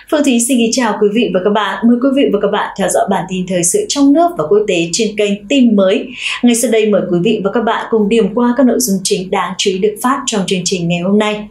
Phương Thúy xin kính chào quý vị và các bạn. Mời quý vị và các bạn theo dõi bản tin thời sự trong nước và quốc tế trên kênh Tin Mới. Ngay sau đây mời quý vị và các bạn cùng điểm qua các nội dung chính đáng chú ý được phát trong chương trình ngày hôm nay.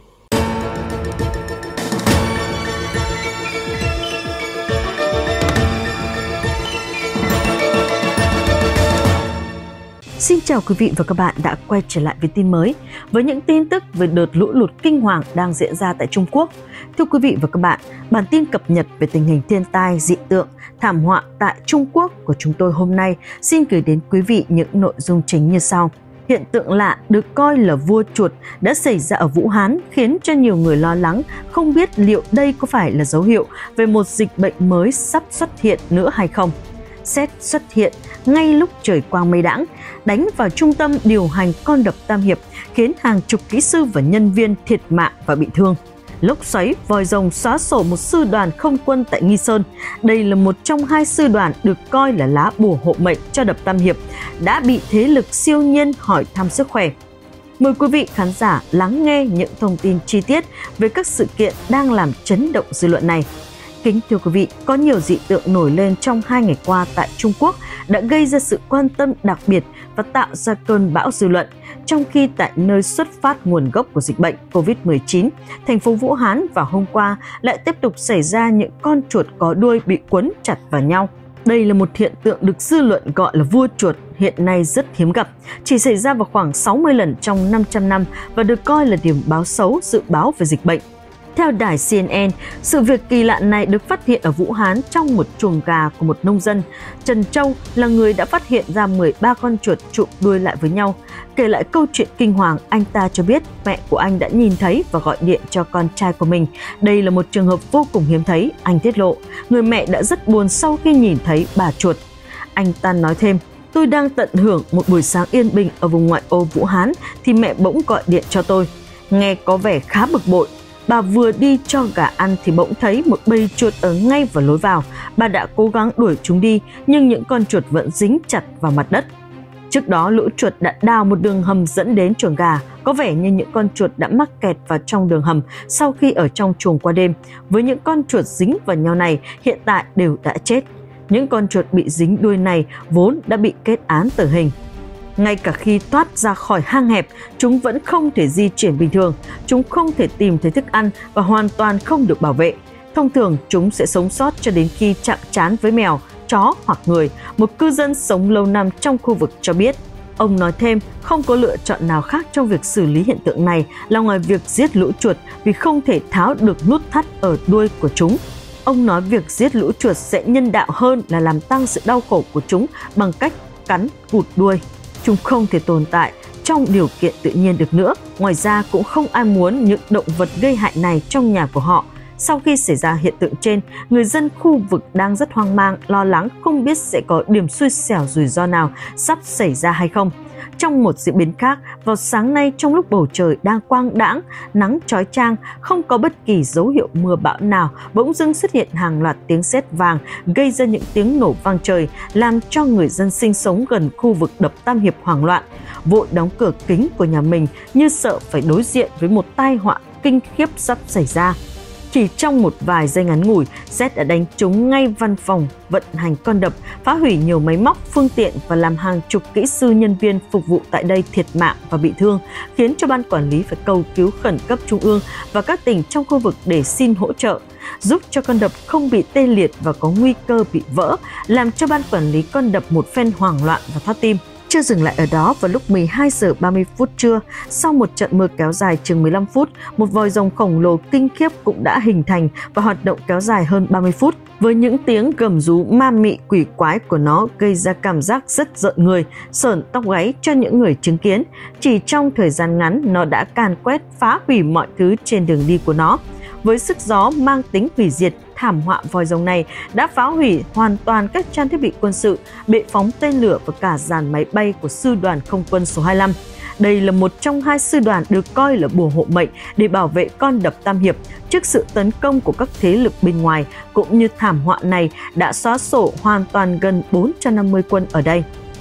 Xin chào quý vị và các bạn đã quay trở lại với Tin Mới với những tin tức về đợt lũ lụt kinh hoàng đang diễn ra tại Trung Quốc. Thưa quý vị và các bạn, bản tin cập nhật về tình hình thiên tai, dị tượng, thảm họa tại Trung Quốc của chúng tôi hôm nay xin gửi đến quý vị những nội dung chính như sau. Hiện tượng lạ được coi là vua chuột đã xảy ra ở Vũ Hán khiến cho nhiều người lo lắng, không biết liệu đây có phải là dấu hiệu về một dịch bệnh mới sắp xuất hiện nữa hay không. Sét xuất hiện ngay lúc trời quang mây đãng, đánh vào trung tâm điều hành con đập Tam Hiệp, khiến hàng chục kỹ sư và nhân viên thiệt mạng và bị thương. Lốc xoáy vòi rồng xóa sổ một sư đoàn không quân tại Nghi Sơn. Đây là một trong hai sư đoàn được coi là lá bùa hộ mệnh cho đập Tam Hiệp, đã bị thế lực siêu nhiên hỏi thăm sức khỏe. Mời quý vị khán giả lắng nghe những thông tin chi tiết về các sự kiện đang làm chấn động dư luận này. Kính thưa quý vị, có nhiều dị tượng nổi lên trong 2 ngày qua tại Trung Quốc đã gây ra sự quan tâm đặc biệt và tạo ra cơn bão dư luận. Trong khi tại nơi xuất phát nguồn gốc của dịch bệnh COVID-19, thành phố Vũ Hán vào hôm qua lại tiếp tục xảy ra những con chuột có đuôi bị quấn chặt vào nhau. Đây là một hiện tượng được dư luận gọi là vua chuột, hiện nay rất hiếm gặp, chỉ xảy ra vào khoảng 60 lần trong 500 năm và được coi là điểm báo xấu dự báo về dịch bệnh. Theo đài CNN, sự việc kỳ lạ này được phát hiện ở Vũ Hán trong một chuồng gà của một nông dân. Trần Châu là người đã phát hiện ra 13 con chuột chụm đuôi lại với nhau. Kể lại câu chuyện kinh hoàng, anh ta cho biết mẹ của anh đã nhìn thấy và gọi điện cho con trai của mình. Đây là một trường hợp vô cùng hiếm thấy, anh tiết lộ. Người mẹ đã rất buồn sau khi nhìn thấy bà chuột. Anh ta nói thêm, tôi đang tận hưởng một buổi sáng yên bình ở vùng ngoại ô Vũ Hán thì mẹ bỗng gọi điện cho tôi. Nghe có vẻ khá bực bội. Bà vừa đi cho gà ăn thì bỗng thấy một bầy chuột ở ngay vào lối vào. Bà đã cố gắng đuổi chúng đi nhưng những con chuột vẫn dính chặt vào mặt đất. Trước đó, lũ chuột đã đào một đường hầm dẫn đến chuồng gà. Có vẻ như những con chuột đã mắc kẹt vào trong đường hầm sau khi ở trong chuồng qua đêm. Với những con chuột dính vào nhau này, hiện tại đều đã chết. Những con chuột bị dính đuôi này vốn đã bị kết án tử hình. Ngay cả khi thoát ra khỏi hang hẹp, chúng vẫn không thể di chuyển bình thường, chúng không thể tìm thấy thức ăn và hoàn toàn không được bảo vệ. Thông thường, chúng sẽ sống sót cho đến khi chạm trán với mèo, chó hoặc người, một cư dân sống lâu năm trong khu vực cho biết. Ông nói thêm, không có lựa chọn nào khác trong việc xử lý hiện tượng này là ngoài việc giết lũ chuột vì không thể tháo được nút thắt ở đuôi của chúng. Ông nói việc giết lũ chuột sẽ nhân đạo hơn là làm tăng sự đau khổ của chúng bằng cách cắn cụt đuôi. Chúng không thể tồn tại trong điều kiện tự nhiên được nữa. Ngoài ra cũng không ai muốn những động vật gây hại này trong nhà của họ. Sau khi xảy ra hiện tượng trên, người dân khu vực đang rất hoang mang, lo lắng không biết sẽ có điểm xui xẻo rủi ro nào sắp xảy ra hay không. Trong một diễn biến khác, vào sáng nay trong lúc bầu trời đang quang đãng, nắng chói chang, không có bất kỳ dấu hiệu mưa bão nào, bỗng dưng xuất hiện hàng loạt tiếng sét vàng gây ra những tiếng nổ vang trời, làm cho người dân sinh sống gần khu vực đập Tam Hiệp hoảng loạn, vội đóng cửa kính của nhà mình như sợ phải đối diện với một tai họa kinh khiếp sắp xảy ra. Chỉ trong một vài giây ngắn ngủi, sét đã đánh trúng ngay văn phòng vận hành con đập, phá hủy nhiều máy móc, phương tiện và làm hàng chục kỹ sư nhân viên phục vụ tại đây thiệt mạng và bị thương, khiến cho ban quản lý phải cầu cứu khẩn cấp trung ương và các tỉnh trong khu vực để xin hỗ trợ, giúp cho con đập không bị tê liệt và có nguy cơ bị vỡ, làm cho ban quản lý con đập một phen hoảng loạn và thót tim. Chưa dừng lại ở đó, vào lúc 12 giờ 30 phút trưa, sau một trận mưa kéo dài chừng 15 phút, một vòi rồng khổng lồ kinh khiếp cũng đã hình thành và hoạt động kéo dài hơn 30 phút. Với những tiếng gầm rú ma mị quỷ quái của nó gây ra cảm giác rất rợn người, sởn tóc gáy cho những người chứng kiến. Chỉ trong thời gian ngắn, nó đã càn quét phá hủy mọi thứ trên đường đi của nó. Với sức gió mang tính hủy diệt, thảm họa vòi rồng này đã phá hủy hoàn toàn các trang thiết bị quân sự, bệ phóng tên lửa và cả dàn máy bay của Sư đoàn Không quân số 25. Đây là một trong hai sư đoàn được coi là bùa hộ mệnh để bảo vệ con đập Tam Hiệp trước sự tấn công của các thế lực bên ngoài, cũng như thảm họa này đã xóa sổ hoàn toàn gần 450 quân ở đây.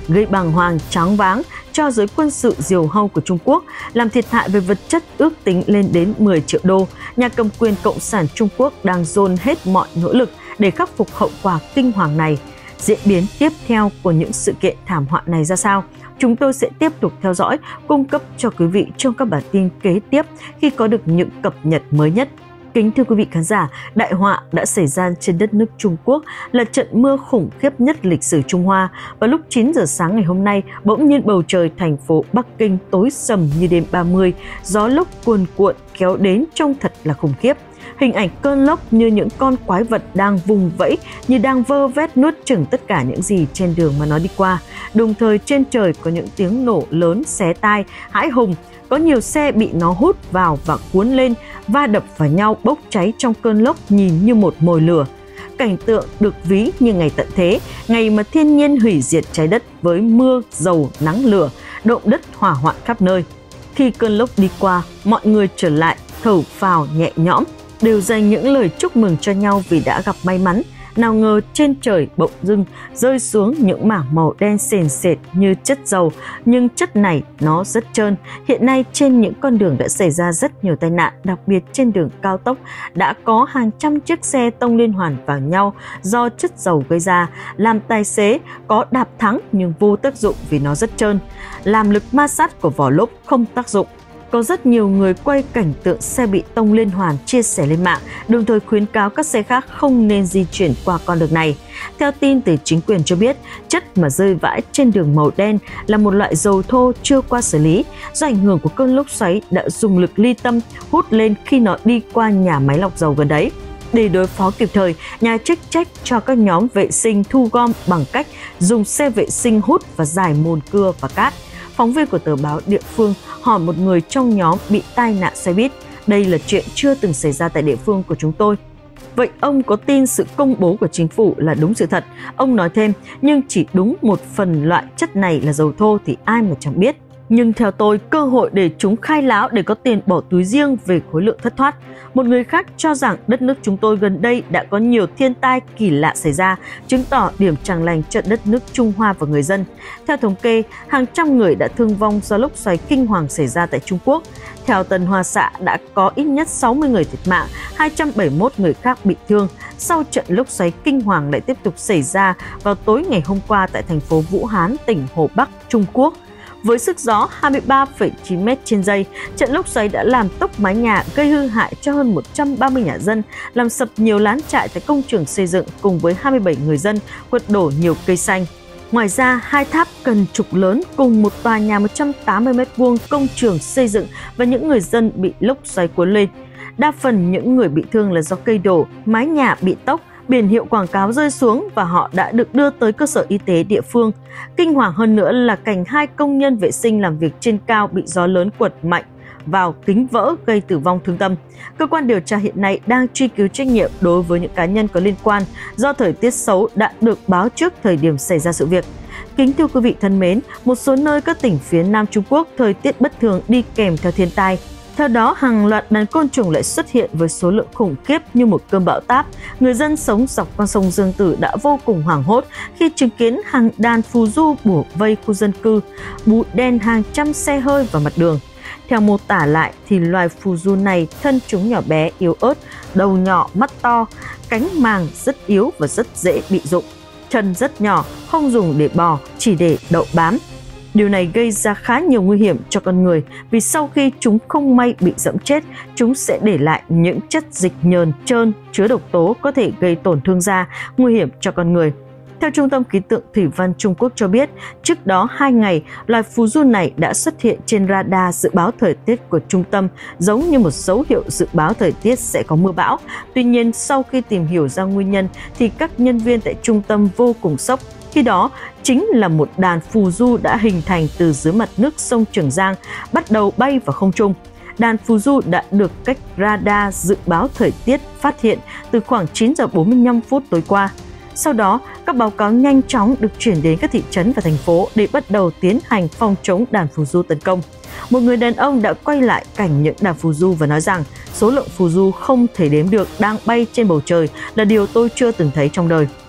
gây bàng hoàng choáng váng cho giới quân sự diều hâu của Trung Quốc, làm thiệt hại về vật chất ước tính lên đến 10 triệu đô. Nhà cầm quyền Cộng sản Trung Quốc đang dồn hết mọi nỗ lực để khắc phục hậu quả kinh hoàng này. Diễn biến tiếp theo của những sự kiện thảm họa này ra sao? Chúng tôi sẽ tiếp tục theo dõi, cung cấp cho quý vị trong các bản tin kế tiếp khi có được những cập nhật mới nhất. Kính thưa quý vị khán giả, đại họa đã xảy ra trên đất nước Trung Quốc là trận mưa khủng khiếp nhất lịch sử Trung Hoa. Vào lúc 9 giờ sáng ngày hôm nay, bỗng nhiên bầu trời thành phố Bắc Kinh tối sầm như đêm 30, gió lốc cuồn cuộn kéo đến trông thật là khủng khiếp. Hình ảnh cơn lốc như những con quái vật đang vùng vẫy, như đang vơ vét nuốt chửng tất cả những gì trên đường mà nó đi qua. Đồng thời trên trời có những tiếng nổ lớn xé tai, hãi hùng. Có nhiều xe bị nó hút vào và cuốn lên, va đập vào nhau bốc cháy trong cơn lốc nhìn như một mồi lửa. Cảnh tượng được ví như ngày tận thế, ngày mà thiên nhiên hủy diệt trái đất với mưa, dầu, nắng lửa, động đất hỏa hoạn khắp nơi. Khi cơn lốc đi qua, mọi người trở lại thở phào nhẹ nhõm, đều dành những lời chúc mừng cho nhau vì đã gặp may mắn. Nào ngờ trên trời bỗng dưng rơi xuống những mảng màu đen sền sệt như chất dầu, nhưng chất này nó rất trơn. Hiện nay trên những con đường đã xảy ra rất nhiều tai nạn, đặc biệt trên đường cao tốc đã có hàng trăm chiếc xe tông liên hoàn vào nhau do chất dầu gây ra, làm tài xế có đạp thắng nhưng vô tác dụng vì nó rất trơn, làm lực ma sát của vỏ lốp không tác dụng. Có rất nhiều người quay cảnh tượng xe bị tông liên hoàn chia sẻ lên mạng, đồng thời khuyến cáo các xe khác không nên di chuyển qua con đường này. Theo tin từ chính quyền cho biết, chất mà rơi vãi trên đường màu đen là một loại dầu thô chưa qua xử lý, do ảnh hưởng của cơn lốc xoáy đã dùng lực ly tâm hút lên khi nó đi qua nhà máy lọc dầu gần đấy. Để đối phó kịp thời, nhà chức trách cho các nhóm vệ sinh thu gom bằng cách dùng xe vệ sinh hút và rải mùn cưa và cát. Phóng viên của tờ báo địa phương hỏi một người trong nhóm bị tai nạn xe buýt, đây là chuyện chưa từng xảy ra tại địa phương của chúng tôi. Vậy ông có tin sự công bố của chính phủ là đúng sự thật? Ông nói thêm, nhưng chỉ đúng một phần loại chất này là dầu thô thì ai mà chẳng biết. Nhưng theo tôi, cơ hội để chúng khai láo để có tiền bỏ túi riêng về khối lượng thất thoát. Một người khác cho rằng đất nước chúng tôi gần đây đã có nhiều thiên tai kỳ lạ xảy ra, chứng tỏ điểm chẳng lành cho đất nước Trung Hoa và người dân. Theo thống kê, hàng trăm người đã thương vong do lốc xoáy kinh hoàng xảy ra tại Trung Quốc. Theo Tân Hoa Xạ, đã có ít nhất 60 người thiệt mạng, 271 người khác bị thương sau trận lốc xoáy kinh hoàng lại tiếp tục xảy ra vào tối ngày hôm qua tại thành phố Vũ Hán, tỉnh Hồ Bắc, Trung Quốc. Với sức gió 23,9 m trên giây, trận lốc xoáy đã làm tốc mái nhà, gây hư hại cho hơn 130 nhà dân, làm sập nhiều lán trại tại công trường xây dựng cùng với 27 người dân, quật đổ nhiều cây xanh. Ngoài ra, hai tháp cần trục lớn cùng một tòa nhà 180 m2 công trường xây dựng và những người dân bị lốc xoáy cuốn lên. Đa phần những người bị thương là do cây đổ, mái nhà bị tốc, biển hiệu quảng cáo rơi xuống và họ đã được đưa tới cơ sở y tế địa phương. Kinh hoàng hơn nữa là cảnh hai công nhân vệ sinh làm việc trên cao bị gió lớn quật mạnh vào kính vỡ gây tử vong thương tâm. Cơ quan điều tra hiện nay đang truy cứu trách nhiệm đối với những cá nhân có liên quan do thời tiết xấu đã được báo trước thời điểm xảy ra sự việc. Kính thưa quý vị thân mến, một số nơi các tỉnh phía Nam Trung Quốc thời tiết bất thường đi kèm theo thiên tai. Theo đó, hàng loạt đàn côn trùng lại xuất hiện với số lượng khủng khiếp như một cơn bão táp. Người dân sống dọc con sông Dương Tử đã vô cùng hoảng hốt khi chứng kiến hàng đàn phù du bủa vây khu dân cư, bụi đen hàng trăm xe hơi vào mặt đường. Theo mô tả lại thì loài phù du này thân chúng nhỏ bé, yếu ớt, đầu nhỏ, mắt to, cánh màng rất yếu và rất dễ bị rụng. Chân rất nhỏ, không dùng để bò, chỉ để đậu bám. Điều này gây ra khá nhiều nguy hiểm cho con người vì sau khi chúng không may bị dẫm chết, chúng sẽ để lại những chất dịch nhờn trơn chứa độc tố có thể gây tổn thương da, nguy hiểm cho con người. Theo Trung tâm Khí tượng Thủy văn Trung Quốc cho biết, trước đó 2 ngày, loài phù du này đã xuất hiện trên radar dự báo thời tiết của trung tâm, giống như một dấu hiệu dự báo thời tiết sẽ có mưa bão. Tuy nhiên, sau khi tìm hiểu ra nguyên nhân, thì các nhân viên tại trung tâm vô cùng sốc. Khi đó, chính là một đàn phù du đã hình thành từ dưới mặt nước sông Trường Giang, bắt đầu bay vào không trung. Đàn phù du đã được cách radar dự báo thời tiết phát hiện từ khoảng 9 giờ 45 phút tối qua. Sau đó, các báo cáo nhanh chóng được chuyển đến các thị trấn và thành phố để bắt đầu tiến hành phòng chống đàn phù du tấn công. Một người đàn ông đã quay lại cảnh những đàn phù du và nói rằng số lượng phù du không thể đếm được đang bay trên bầu trời là điều tôi chưa từng thấy trong đời.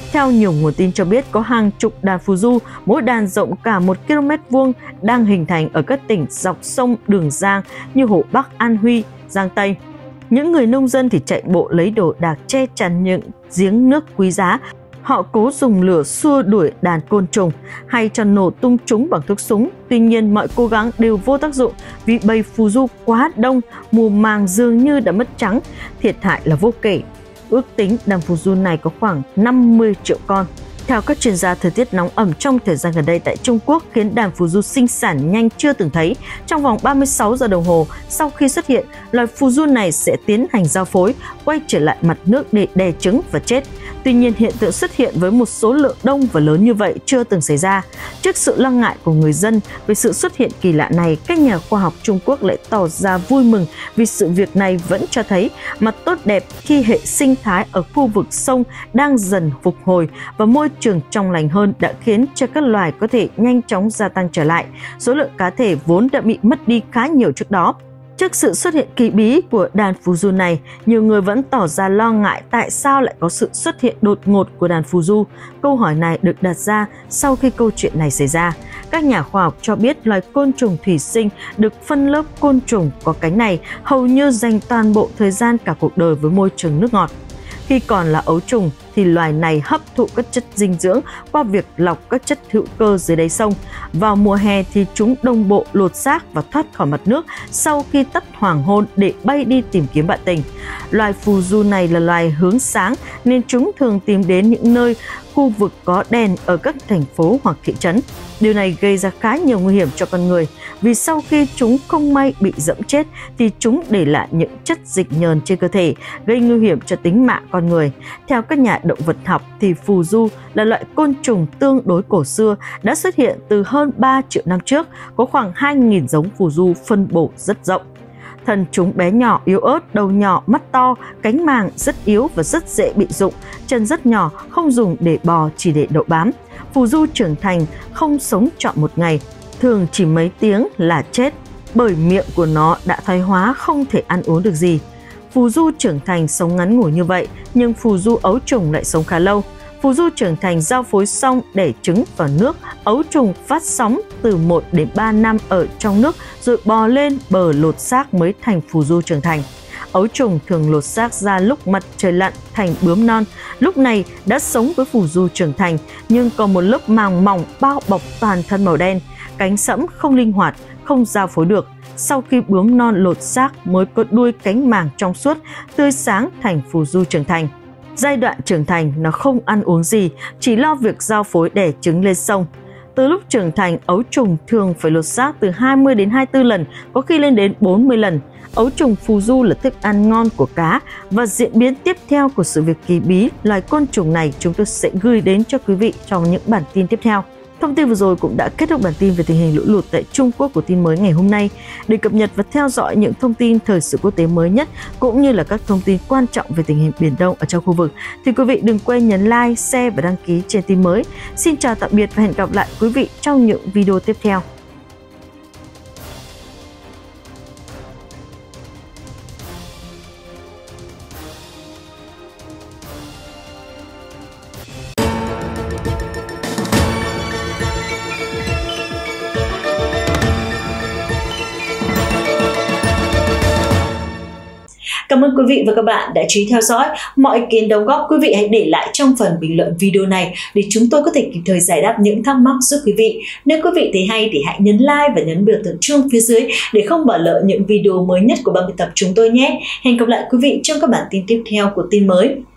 Theo nhiều nguồn tin cho biết, có hàng chục đàn phù du, mỗi đàn rộng cả 1 km² đang hình thành ở các tỉnh dọc sông Đường Giang như Hồ Bắc, An Huy, Giang Tây. Những người nông dân thì chạy bộ lấy đồ đạc che chắn những giếng nước quý giá. Họ cố dùng lửa xua đuổi đàn côn trùng hay cho nổ tung chúng bằng thuốc súng. Tuy nhiên, mọi cố gắng đều vô tác dụng vì bầy phù du quá đông, mùa màng dường như đã mất trắng, thiệt hại là vô kể. Ước tính đàn phù du này có khoảng 50 triệu con. Theo các chuyên gia, thời tiết nóng ẩm trong thời gian gần đây tại Trung Quốc khiến đàn phù du sinh sản nhanh chưa từng thấy. Trong vòng 36 giờ đồng hồ sau khi xuất hiện, loài phù du này sẽ tiến hành giao phối, quay trở lại mặt nước để đẻ trứng và chết. Tuy nhiên, hiện tượng xuất hiện với một số lượng đông và lớn như vậy chưa từng xảy ra. Trước sự lo ngại của người dân về sự xuất hiện kỳ lạ này, các nhà khoa học Trung Quốc lại tỏ ra vui mừng vì sự việc này vẫn cho thấy mặt tốt đẹp khi hệ sinh thái ở khu vực sông đang dần phục hồi và môi trường trong lành hơn đã khiến cho các loài có thể nhanh chóng gia tăng trở lại. Số lượng cá thể vốn đã bị mất đi khá nhiều trước đó. Trước sự xuất hiện kỳ bí của đàn phù du này, nhiều người vẫn tỏ ra lo ngại tại sao lại có sự xuất hiện đột ngột của đàn phù du. Câu hỏi này được đặt ra sau khi câu chuyện này xảy ra. Các nhà khoa học cho biết loài côn trùng thủy sinh được phân lớp côn trùng có cánh này hầu như dành toàn bộ thời gian cả cuộc đời với môi trường nước ngọt. Khi còn là ấu trùng thì loài này hấp thụ các chất dinh dưỡng qua việc lọc các chất hữu cơ dưới đáy sông. Vào mùa hè thì chúng đồng bộ lột xác và thoát khỏi mặt nước sau khi tắt hoàng hôn để bay đi tìm kiếm bạn tình. Loài phù du này là loài hướng sáng nên chúng thường tìm đến những nơi khu vực có đèn ở các thành phố hoặc thị trấn. Điều này gây ra khá nhiều nguy hiểm cho con người vì sau khi chúng không may bị dẫm chết thì chúng để lại những chất dịch nhờn trên cơ thể, gây nguy hiểm cho tính mạng con người. Theo các nhà động vật học thì phù du là loại côn trùng tương đối cổ xưa đã xuất hiện từ hơn 3 triệu năm trước, có khoảng 2.000 giống phù du phân bổ rất rộng. Thân chúng bé nhỏ, yếu ớt, đầu nhỏ, mắt to, cánh màng rất yếu và rất dễ bị rụng, chân rất nhỏ, không dùng để bò, chỉ để đậu bám. Phù du trưởng thành không sống trọn một ngày, thường chỉ mấy tiếng là chết bởi miệng của nó đã thoái hóa, không thể ăn uống được gì. Phù du trưởng thành sống ngắn ngủi như vậy, nhưng phù du ấu trùng lại sống khá lâu. Phù du trưởng thành giao phối xong đẻ trứng vào nước, ấu trùng phát sóng từ 1 đến 3 năm ở trong nước rồi bò lên bờ lột xác mới thành phù du trưởng thành. Ấu trùng thường lột xác ra lúc mặt trời lặn thành bướm non, lúc này đã sống với phù du trưởng thành nhưng còn một lớp màng mỏng bao bọc toàn thân màu đen, cánh sẫm không linh hoạt, không giao phối được. Sau khi bướm non lột xác mới có đuôi cánh màng trong suốt, tươi sáng thành phù du trưởng thành. Giai đoạn trưởng thành nó không ăn uống gì, chỉ lo việc giao phối đẻ trứng lên sông. Từ lúc trưởng thành, ấu trùng thường phải lột xác từ 20 đến 24 lần, có khi lên đến 40 lần. Ấu trùng phù du là thức ăn ngon của cá và diễn biến tiếp theo của sự việc kỳ bí loài côn trùng này chúng tôi sẽ gửi đến cho quý vị trong những bản tin tiếp theo. Thông tin vừa rồi cũng đã kết thúc bản tin về tình hình lũ lụt tại Trung Quốc của tin mới ngày hôm nay. Để cập nhật và theo dõi những thông tin thời sự quốc tế mới nhất cũng như là các thông tin quan trọng về tình hình Biển Đông ở trong khu vực thì quý vị đừng quên nhấn like, share và đăng ký trên tin mới. Xin chào tạm biệt và hẹn gặp lại quý vị trong những video tiếp theo. Cảm ơn quý vị và các bạn đã chú ý theo dõi. Mọi ý kiến đóng góp quý vị hãy để lại trong phần bình luận video này để chúng tôi có thể kịp thời giải đáp những thắc mắc giúp quý vị. Nếu quý vị thấy hay thì hãy nhấn like và nhấn biểu tượng chuông phía dưới để không bỏ lỡ những video mới nhất của ban biên tập chúng tôi nhé. Hẹn gặp lại quý vị trong các bản tin tiếp theo của tin mới.